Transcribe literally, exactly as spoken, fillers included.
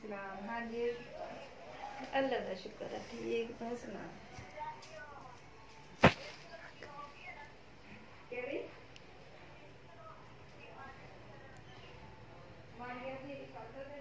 सलाम। हाँ जी, अल्लाह का शुक्र है, ठीक। तू सुना? केड़ी